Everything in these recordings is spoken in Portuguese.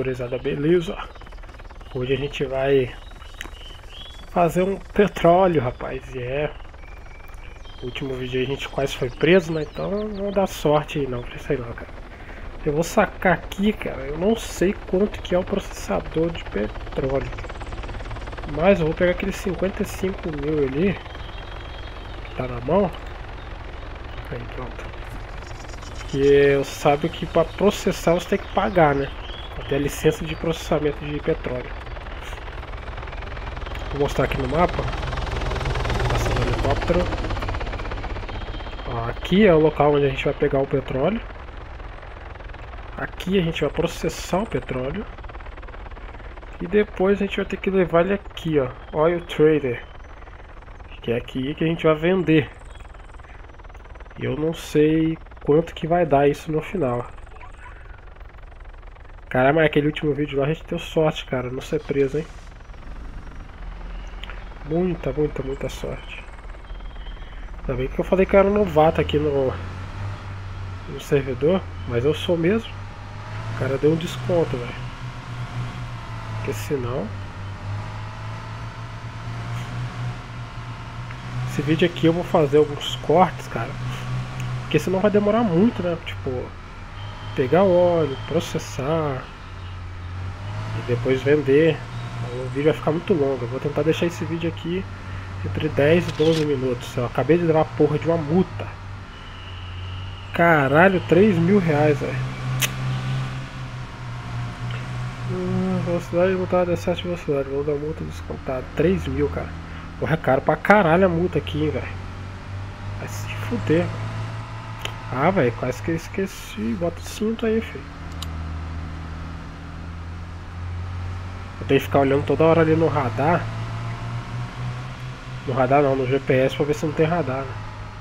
gurizada, beleza? Hoje a gente vai fazer um petróleo, rapaz. No último vídeo a gente quase foi preso, né? Então não dá sorte aí não, sei lá, cara. Eu vou sacar aqui, cara. Eu não sei quanto que é o processador de petróleo, mas eu vou pegar aqueles 55 mil ali, que tá na mão. Aí, pronto. Que eu sabe que para processar você tem que pagar, né? Tem a licença de processamento de petróleo. Vou mostrar aqui no mapa. Passando o helicóptero. Ó, aqui é o local onde a gente vai pegar o petróleo. Aqui a gente vai processar o petróleo. E depois a gente vai ter que levar ele aqui, ó. Oil Trader. Que é aqui que a gente vai vender. E eu não sei quanto que vai dar isso no final. Caramba, aquele último vídeo lá a gente deu sorte, cara, não ser preso, hein? Muita sorte. Ainda bem que eu falei que eu era um novato aqui no servidor, mas eu sou mesmo. O cara deu um desconto, velho. Porque senão... Esse vídeo aqui eu vou fazer alguns cortes, cara. Porque senão vai demorar muito, né? Tipo, pegar óleo, processar e depois vender. O vídeo vai ficar muito longo. Eu vou tentar deixar esse vídeo aqui entre 10 e 12 minutos. Eu acabei de levar a porra de uma multa. Caralho, 3 mil reais, velho. Velocidade multada, excesso de velocidade. Valor da multa descontada. 3 mil, cara. Porra, é caro pra caralho a multa aqui, hein, velho. Vai se fuder, velho. Ah, velho, quase que eu esqueci. Bota o cinto aí, filho. Eu tenho que ficar olhando toda hora ali no radar. No radar não, no GPS pra ver se não tem radar, né?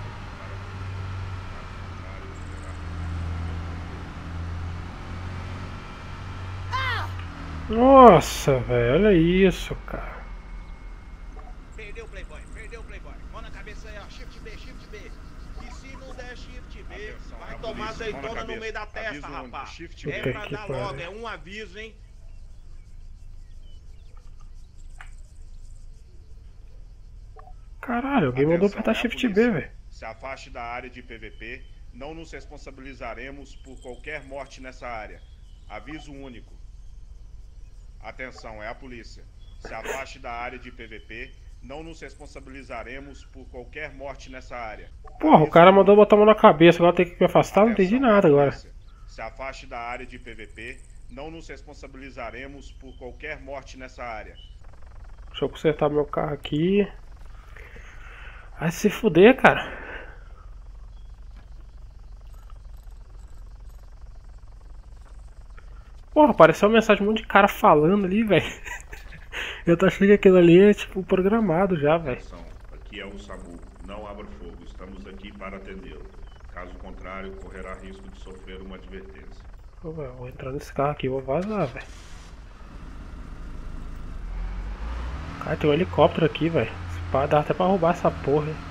Nossa, velho, olha isso, cara. Perdeu o Playboy. Mão na cabeça aí, ó. Shift B. E se não der Shift B, vai tomar azeitona no meio da testa, rapaz. É pra dar logo, é um aviso, hein? Caralho, alguém mandou apertar Shift B, velho. Se afaste da área de PVP. Não nos responsabilizaremos por qualquer morte nessa área. Aviso único. Atenção, é a polícia. Se afaste da área de PVP. Não nos responsabilizaremos por qualquer morte nessa área. Porra, o cara mandou botar a mão na cabeça, agora tem que me afastar, não entendi nada agora. Se afaste da área de PVP. Não nos responsabilizaremos por qualquer morte nessa área. Deixa eu consertar meu carro aqui. Vai se fuder, cara. Porra, apareceu uma mensagem de um monte de cara falando ali, velho. Eu tô achando que aquilo ali é tipo programado já, velho. Aqui é o SAMU. Não abra fogo. Estamos aqui para atendê-lo. Caso contrário, correrá risco de sofrer uma advertência. Pô, véio, vou entrar nesse carro aqui e vou vazar, velho. Cara, tem um helicóptero aqui, velho. Dá até pra roubar essa porra, hein?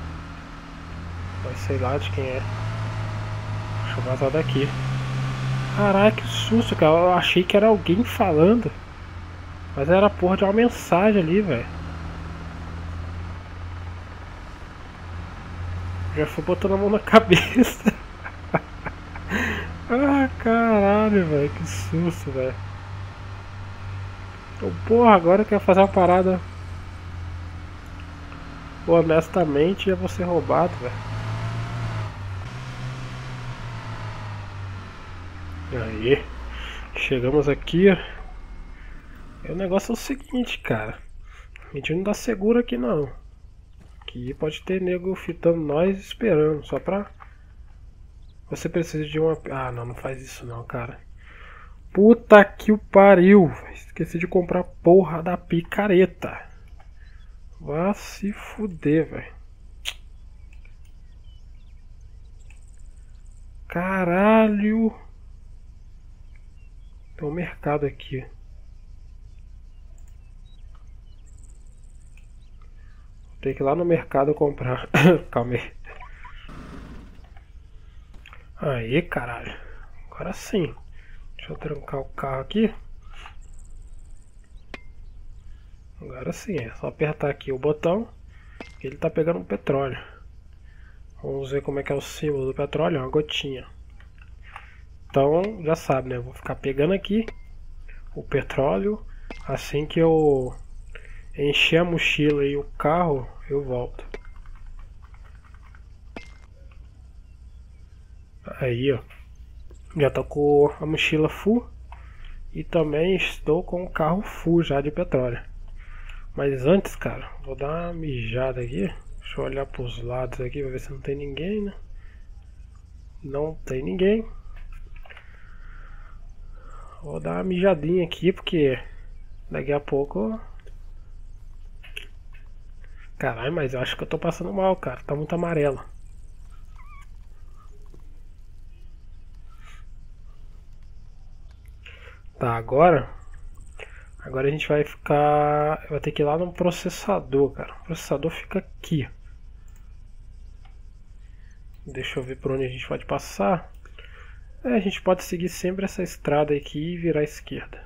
Mas sei lá de quem é. Deixa eu vazar daqui. Caralho, que susto, cara. Eu achei que era alguém falando. Mas era a porra de uma mensagem ali, velho. Já fui botando a mão na cabeça. Ah, caralho, velho. Que susto, velho. Porra, agora eu quero fazer uma parada. Honestamente, ia vou ser roubado, velho. Aí, chegamos aqui. E o negócio é o seguinte, cara. A gente não dá seguro aqui não. Aqui pode ter nego fitando nós esperando. Só pra... Você precisa de uma... Ah, não faz isso não, cara. Puta que o pariu. Esqueci de comprar a porra da picareta. Vá se fuder, velho. Caralho. Tem um mercado aqui. Tem que ir lá no mercado comprar. Calma aí. Aí, caralho. Agora sim. Deixa eu trancar o carro aqui. Agora sim, é só apertar aqui o botão que ele tá pegando petróleo. Vamos ver como é que é o símbolo do petróleo, é uma gotinha. Então já sabe, né? Eu vou ficar pegando aqui o petróleo. Assim que eu encher a mochila e o carro, eu volto. Aí, ó. Já tô com a mochila full. E também estou com o carro full já de petróleo. Mas antes, cara, vou dar uma mijada aqui. Deixa eu olhar pros lados aqui pra ver se não tem ninguém, né? Não tem ninguém. Vou dar uma mijadinha aqui porque daqui a pouco... Caralho, mas eu acho que eu tô passando mal, cara. Tá muito amarelo. Tá, agora a gente vai ficar... Vai ter que ir lá no processador, cara. O processador fica aqui. Deixa eu ver por onde a gente pode passar. A gente pode seguir sempre essa estrada aqui e virar à esquerda.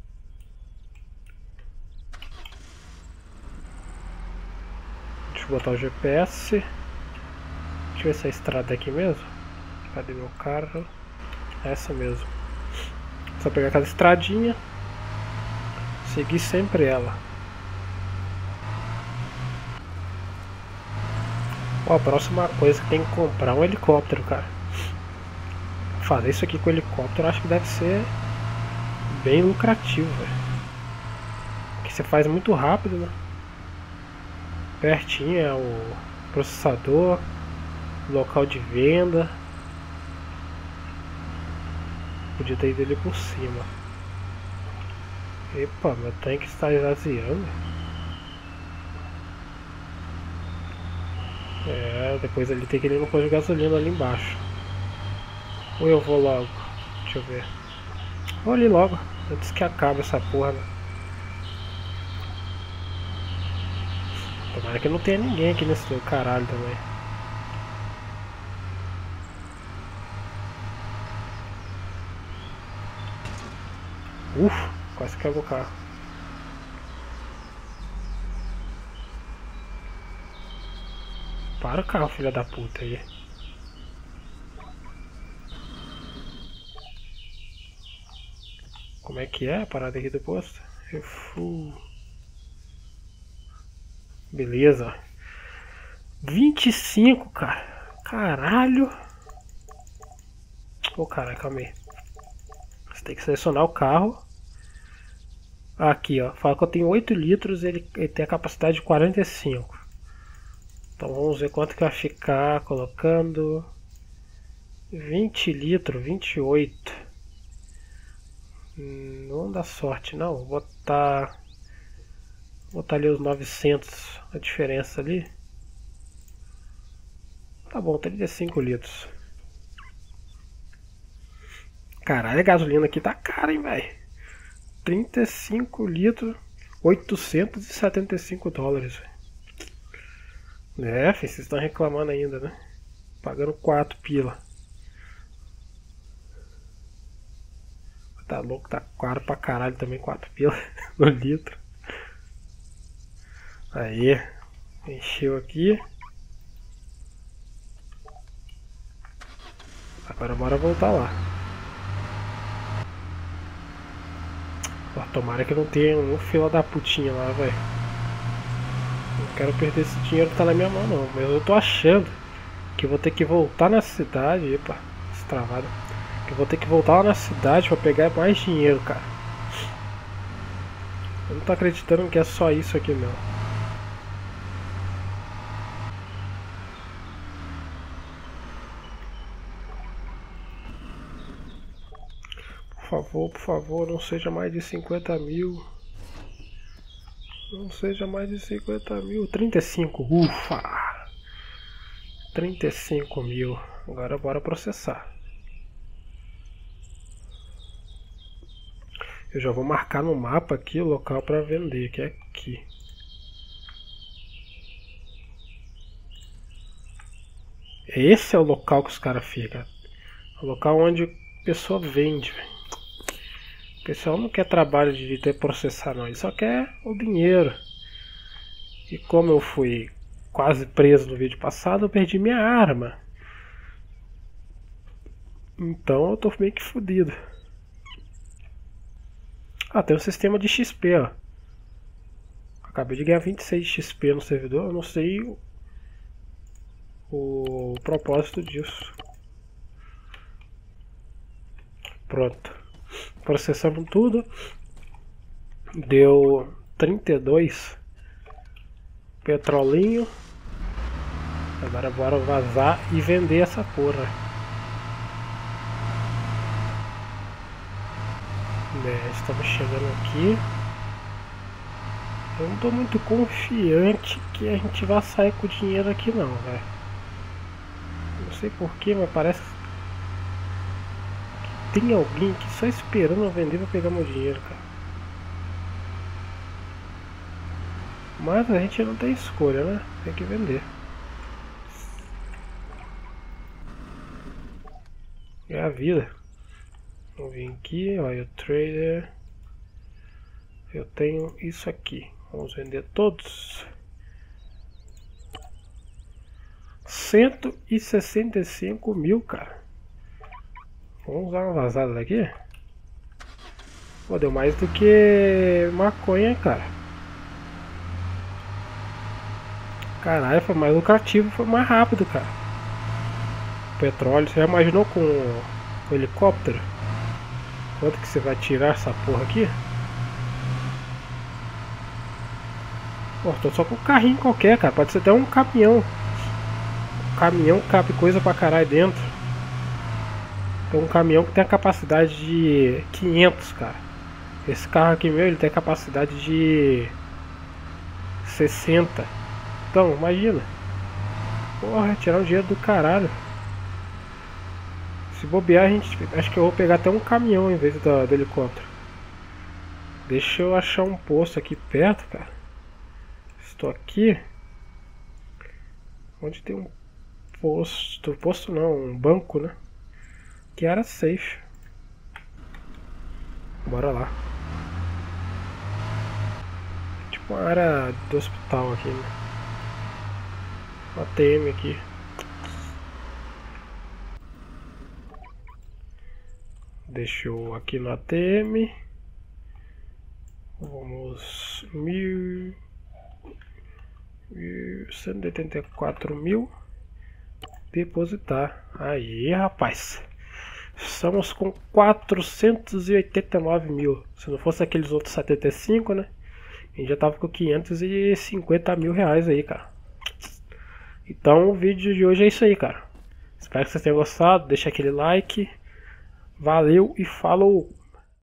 Deixa eu botar o GPS. Deixa eu ver se é a estrada aqui mesmo. Cadê meu carro? Essa mesmo. Só pegar aquela estradinha. Seguir sempre ela. Ó, a próxima coisa que tem que comprar é um helicóptero, cara. Fazer isso aqui com o helicóptero acho que deve ser bem lucrativo, velho. Porque você faz muito rápido, né? Pertinho é o processador, local de venda. Podia ter ido ali por cima. Epa, meu tanque está esvaziando. É, depois ele tem que ir no posto de gasolina ali embaixo. Ou eu vou logo? Deixa eu ver. Vou ali logo, antes que acabe essa porra, né? Tomara que não tenha ninguém aqui nesse caralho também. Quase caiu o carro. Para o carro, filha da puta aí. Como é que é a parada aqui do posto? Beleza. 25, cara. Caralho. Ô, caralho, calma aí. Você tem que selecionar o carro. Aqui, ó. Fala que eu tenho 8 litros e ele tem a capacidade de 45. Então vamos ver quanto que vai ficar colocando 20 litros, 28. Não dá sorte não. Vou botar ali os 900, a diferença ali. Tá bom, 35 litros. Caralho, a gasolina aqui tá cara, hein, velho. 35 litros, 875 dólares. É, filho, vocês estão reclamando ainda, né? Pagando 4 pila. Tá louco, tá caro pra caralho também, 4 pila no litro. Aí, encheu aqui. Agora bora voltar lá. Ó, tomara que não tenha um fila da putinha lá, velho. Não quero perder esse dinheiro que tá na minha mão não. Mas eu tô achando que eu vou ter que voltar na cidade. Epa, destravado. Que eu vou ter que voltar lá na cidade pra pegar mais dinheiro, cara. Eu não tô acreditando que é só isso aqui não. Por favor, não seja mais de 50 mil. Não seja mais de 50 mil. 35, ufa! 35 mil. Agora bora processar. Eu já vou marcar no mapa aqui o local para vender, que é aqui. Esse é o local que os caras ficam. O local onde a pessoa vende, velho. pessoal não quer trabalho de ter processar não, ele só quer o dinheiro. E como eu fui quase preso no vídeo passado, eu perdi minha arma. Então eu tô meio que fodido. Ah, tem um sistema de XP, ó. Acabei de ganhar 26 XP no servidor, eu não sei o propósito disso. Pronto. Processamos tudo. Deu 32 petrolinho. Agora bora vazar e vender essa porra. Estamos chegando aqui. Eu não tô muito confiante que a gente vai sair com o dinheiro aqui não, velho. Não sei porquê, mas parece que tem alguém aqui só esperando eu vender pra pegar meu dinheiro, cara. Mas a gente não tem escolha, né? Tem que vender. É a vida. Vamos vir aqui, olha o trader. Eu tenho isso aqui. Vamos vender todos. 165 mil, cara. Vamos usar uma vazada daqui. Pô, deu mais do que maconha, cara. Caralho, foi mais lucrativo, foi mais rápido, cara. Petróleo, você já imaginou com o helicóptero? Quanto que você vai tirar essa porra aqui? Pô, tô só com um carrinho qualquer, cara. Pode ser até um caminhão. O caminhão cabe coisa pra caralho dentro. Tem um caminhão que tem a capacidade de 500, cara. Esse carro aqui meu, ele tem a capacidade de 60. Então, imagina. Porra, tirar o dinheiro do caralho. Se bobear, a gente, acho que eu vou pegar até um caminhão em vez do helicóptero. Deixa eu achar um posto aqui perto, cara. Estou aqui. Onde tem um posto. Posto não, um banco, né? Que era safe. Bora lá. Tipo uma área do hospital aqui, né? Uma ATM aqui. Deixa eu aqui no ATM. Vamos 184 mil. Depositar. Aí, rapaz. Estamos com 489 mil. Se não fosse aqueles outros 75, né? A gente já tava com 550 mil reais aí, cara. Então o vídeo de hoje é isso aí, cara. Espero que vocês tenham gostado. Deixa aquele like. Valeu e falou!